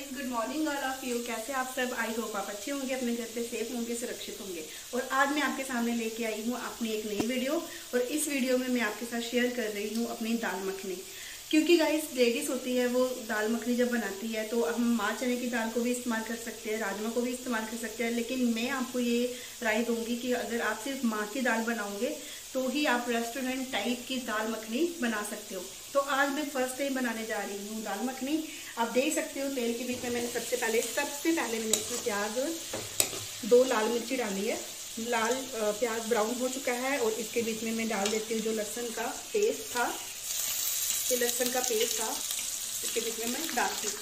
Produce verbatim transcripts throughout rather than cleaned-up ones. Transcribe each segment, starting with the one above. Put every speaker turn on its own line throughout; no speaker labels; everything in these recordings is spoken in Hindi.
Good morning all of you. कैसे आप सब? आई होप आप अच्छे होंगे, अपने घर पे सेफ होंगे, सुरक्षित होंगे। और आज मैं आपके सामने लेके आई हूँ अपनी एक नई वीडियो। और इस वीडियो में मैं आपके साथ शेयर कर रही हूँ अपनी दाल मखनी। क्योंकि गाइस लेडीज होती है वो दाल मखनी जब बनाती है तो हम माँ चने की दाल को भी इस्तेमाल कर सकते हैं, राजमा को भी इस्तेमाल कर सकते हैं। लेकिन मैं आपको ये राय दूंगी कि अगर आप सिर्फ माँ की दाल बनाओगे तो ही आप रेस्टोरेंट टाइप की दाल मखनी बना सकते हो। तो आज मैं फर्स्ट टाइम बनाने जा रही हूँ दाल मखनी। आप देख सकते हो तेल के बीच में मैंने सबसे पहले सबसे पहले मैंने इसमें प्याज, दो लाल मिर्ची डाली है। लाल प्याज ब्राउन हो चुका है और इसके बीच में मैं डाल देती हूँ जो लहसुन का पेस्ट था। ये लहसुन का पेस्ट था, इसके बीच में मैं डालती हूँ।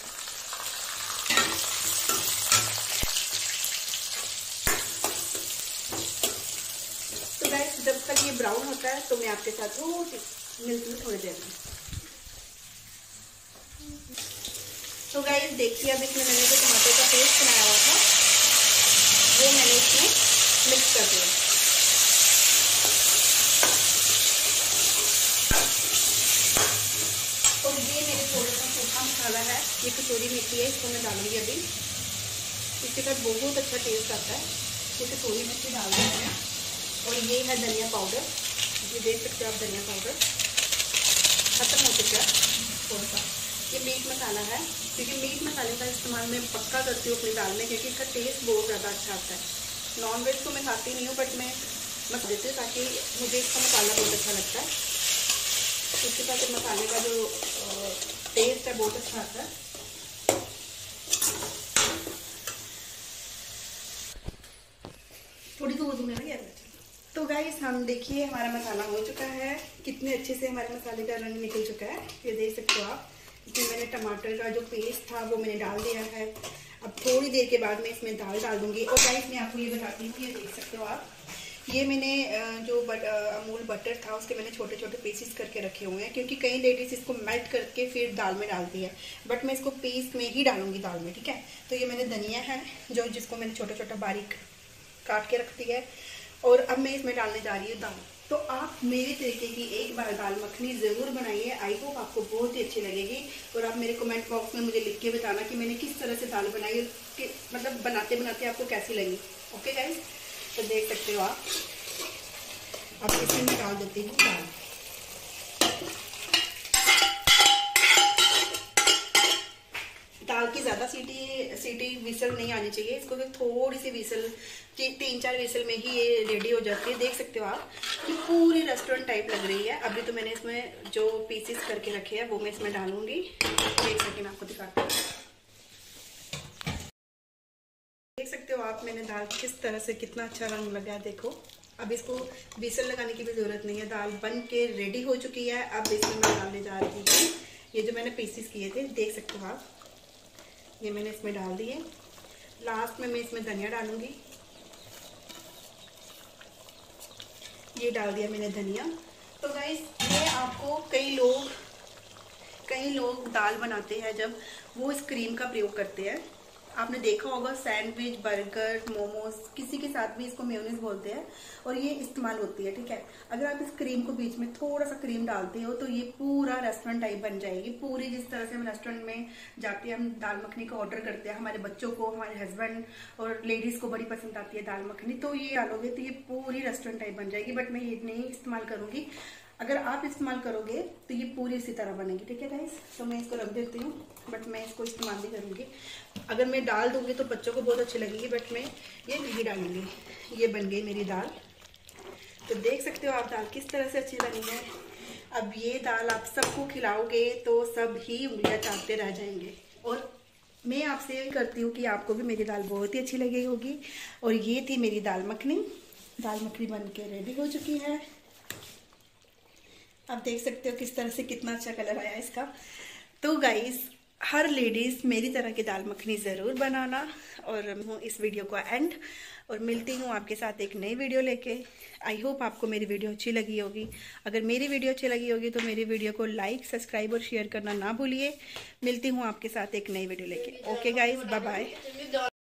तो गाइस जब तक ये ब्राउन होता है तो मैं आपके साथ थोड़ी मिलती हूँ थोड़ी देर में। तो गाइस देखिए अब इसमें मैंने जो टमाटर का पेस्ट बनाया हुआ था वो मैंने इसमें मिक्स कर दिया। और ये मेरे थोड़ा सा सूखा मसाला है, ये कसूरी मेथी है, इसको मैं डालूंगी अभी। इसके साथ बहुत अच्छा टेस्ट आता है। ये कसूरी मेथी डाल देते हैं। और ये है धनिया पाउडर, ये देख सकते हो आप, धनिया पाउडर खत्म हो चुका है थोड़ा सा। ये मीट मसाला है, क्योंकि मीट मसाले का इस्तेमाल मैं पक्का करती हूँ अपनी दाल में, क्योंकि इसका टेस्ट बहुत ज़्यादा अच्छा आता है। नॉन वेज तो मैं खाती नहीं हूँ बट मैं मत देती हूँ ताकि मुझे इसका मसाला बहुत अच्छा लगता है। इसके साथ मसाले का जो टेस्ट है बहुत अच्छा आता है। थोड़ी दूर में भी है। तो गाइस हम देखिए हमारा मसाला हो चुका है, कितने अच्छे से हमारे मसाले का रंग निकल चुका है, ये देख सकते हो आप। इसमें मैंने टमाटर का जो पेस्ट था वो मैंने डाल दिया है। अब थोड़ी देर के बाद मैं इसमें दाल डाल दूंगी। और गाइस मैं आपको ये बताती हूँ, ये देख सकते हो आप, ये मैंने जो बट, अमूल बटर था उसके मैंने छोटे छोटे पीसेस करके रखे हुए हैं, क्योंकि कई लेडीज इसको मेल्ट करके फिर दाल में डालती है, बट मैं इसको पीस में ही डालूंगी दाल में, ठीक है। तो ये मैंने धनिया है जो जिसको मैंने छोटा छोटा बारीक काट के रख दिया है। और अब मैं इसमें डालने जा रही हूँ दाल। तो आप मेरे तरीके की एक बार दाल मखनी ज़रूर बनाइए, आई होप आपको बहुत ही अच्छी लगेगी। और आप मेरे कमेंट बॉक्स में मुझे लिख के बताना कि मैंने किस तरह से दाल बनाई, कि मतलब बनाते बनाते आपको कैसी लगी। ओके गाइस, तो देख सकते हो आप। अब इसमें मैं डाल देती हूँ दाल। दाल की ज़्यादा सीटी सीटी विसल नहीं आनी चाहिए, इसको तो थोड़ी सी विसल, तीन चार विसल में ही ये रेडी हो जाती है। देख सकते हो आप कि पूरी रेस्टोरेंट टाइप लग रही है। अभी तो मैंने इसमें जो पीसेस करके रखे हैं वो मैं इसमें डालूंगी। एक सेकेंड आपको दिखाती हूँ। देख सकते हो आप मैंने दाल किस तरह से कितना अच्छा रंग लगा है, देखो। अब इसको विसल लगाने की भी ज़रूरत नहीं है, दाल बन के रेडी हो चुकी है। अब इसमें मैं डालने जा रही हूँ ये जो मैंने पीसेस किए थे, देख सकते हो आप, ये मैंने इसमें डाल दिए। लास्ट में मैं इसमें धनिया डालूंगी, ये डाल दिया मैंने धनिया। तो गाइस ये आपको कई लोग कई लोग दाल बनाते हैं जब वो इस क्रीम का प्रयोग करते हैं। आपने देखा होगा सैंडविच, बर्गर, मोमोज, किसी के साथ भी इसको मेयोनीज बोलते हैं और ये इस्तेमाल होती है, ठीक है। अगर आप इस क्रीम को बीच में थोड़ा सा क्रीम डालते हो तो ये पूरा रेस्टोरेंट टाइप बन जाएगी। पूरी जिस तरह से हम रेस्टोरेंट में जाते हैं, हम दाल मखनी का ऑर्डर करते हैं, हमारे बच्चों को, हमारे हस्बैंड और लेडीज को बड़ी पसंद आती है दाल मखनी, तो ये डालोगे तो ये पूरी रेस्टोरेंट टाइप बन जाएगी। बट मैं ये नहीं इस्तेमाल करूंगी, अगर आप इस्तेमाल करोगे तो ये पूरी इसी तरह बनेगी, ठीक है गाइस। तो मैं इसको रख देती हूँ, बट मैं इसको इस्तेमाल भी करूँगी। अगर मैं डाल दूँगी तो बच्चों को बहुत अच्छी लगेगी, बट मैं ये नहीं डालूँगी। ये बन गई मेरी दाल। तो देख सकते हो आप दाल किस तरह से अच्छी बनी है। अब ये दाल आप सबको खिलाओगे तो सब ही उंगलियाँ चाटते रह जाएंगे। और मैं आपसे करती हूँ कि आपको भी मेरी दाल बहुत ही अच्छी लगी होगी। और ये थी मेरी दाल मखनी। दाल मखनी बन के रेडी हो चुकी है। आप देख सकते हो किस तरह से कितना अच्छा कलर आया इसका। तो गाइस हर लेडीज मेरी तरह की दाल मखनी ज़रूर बनाना। और हूँ इस वीडियो का एंड, और मिलती हूँ आपके साथ एक नई वीडियो लेके। आई होप आपको मेरी वीडियो अच्छी लगी होगी। अगर मेरी वीडियो अच्छी लगी होगी तो मेरी वीडियो को लाइक, सब्सक्राइब और शेयर करना ना भूलिए। मिलती हूँ आपके साथ एक नई वीडियो लेके। Okay guys, bye bye.